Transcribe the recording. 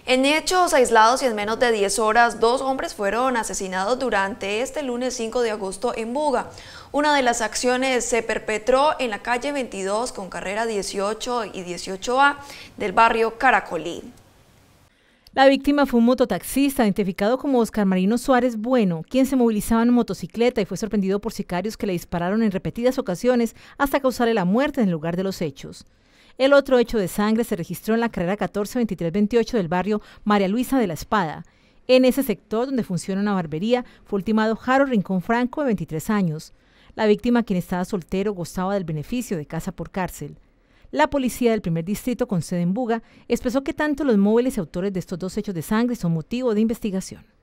En hechos aislados y en menos de 10 horas, 2 hombres fueron asesinados durante este lunes 5 de agosto en Buga. Una de las acciones se perpetró en la calle 22 con carrera 18 y 18A del barrio Caracolí. La víctima fue un mototaxista identificado como Oscar Marino Suárez Bueno, quien se movilizaba en motocicleta y fue sorprendido por sicarios que le dispararon en repetidas ocasiones hasta causarle la muerte en el lugar de los hechos. El otro hecho de sangre se registró en la carrera 14-23-28 del barrio María Luisa de la Espada. En ese sector, donde funciona una barbería, fue ultimado Jaro Rincón Franco, de 23 años. La víctima, quien estaba soltero, gozaba del beneficio de casa por cárcel. La policía del primer distrito, con sede en Buga, expresó que tanto los móviles y autores de estos 2 hechos de sangre son motivo de investigación.